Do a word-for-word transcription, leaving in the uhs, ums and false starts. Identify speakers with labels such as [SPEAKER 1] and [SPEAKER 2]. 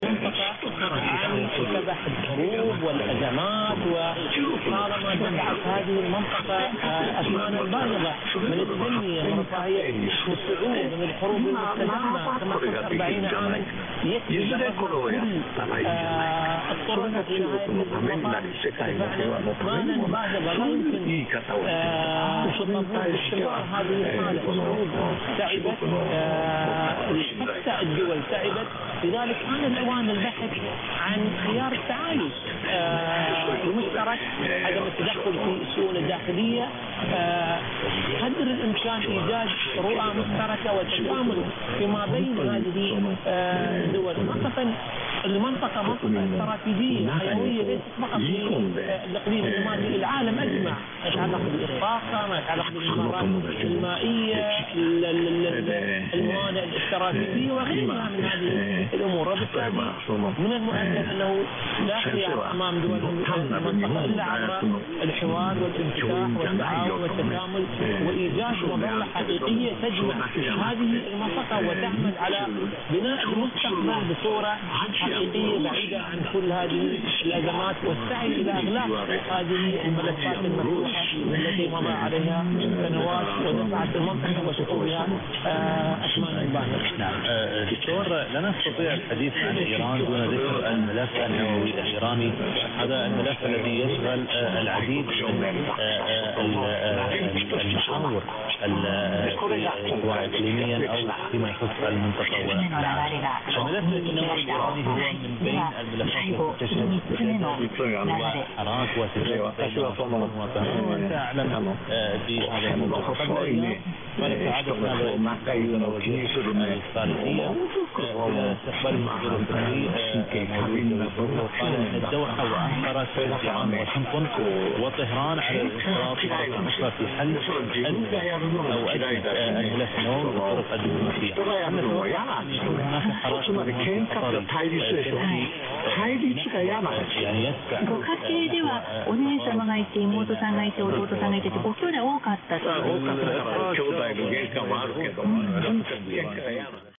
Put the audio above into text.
[SPEAKER 1] منطقة عن شبح الحروب والأزمات، وطالما دفعت هذه المنطقة أثمانا بالغة من التنمية من رفاهية الصعود من الحروب المستدامة كما قلت أربعين عاما يكفي كل الطرق في أثمانا بالغة لا يمكن استمرار هذه الحالة. الحروب تعبت حتى الدول تعبت، لذلك كان الأوان البحث عن خيار التعايش المشترك، عدم التدخل في الشؤون الداخلية، قدر الإمكان إيجاد رؤى مشتركة والتكامل فيما بين هذه الدول. خاصة المنطقة منطقة استراتيجية حيوية ليست فقط في الإقليم الإماراتي، العالم أجمع، ما يتعلق بالطاقة، ما يتعلق بالممرات المائية، الموانئ الاستراتيجية وغيرها من هذه الأمور. وبالتالي من المؤكد أنه لا خيار أمام دول المنطقة إلا عبر الحوار والانفتاح والتعاون والتكامل وإيجاد مظلة حقيقية تجمع هذه المنطقة وتعمل على بناء المستقبل بصورة حقيقية بعيدة عن كل هذه الأزمات، والسعي إلى إغلاق هذه الملفات المفتوحة التي مضى عليها سنوات ودفعت المنطقة وشعوبها أثمانا بالغة.
[SPEAKER 2] نعم دكتور، لا نستطيع الحديث عن إيران دون ذكر الملف النووي الإيراني. هذا الملف الذي يشغل العديد من المحاور سواء إقليميا أو فيما يخص المنطقة والعالم. الملف النووي الإيراني هو من بين الملفات التي تشهد حراك وتشهد وانت أعلم في هذا الموضوع. قبل أيام تحدثنا بالوزير الخارجية استقبال المدير الفني وقال أن الدوحة وأنقرة والتعاون واشنطن وطهران على الانخراط مرة أخرى في حل أزمة أو أزمة الملف النووي بالطرق الدبلوماسية. هناك حراك يعني
[SPEAKER 3] ご家庭ではお姉様がいて妹さんがいて弟さんがいてご兄弟多かった。
[SPEAKER 4] 多かったから兄弟の玄関もあるけど、とにかく玄関が嫌な。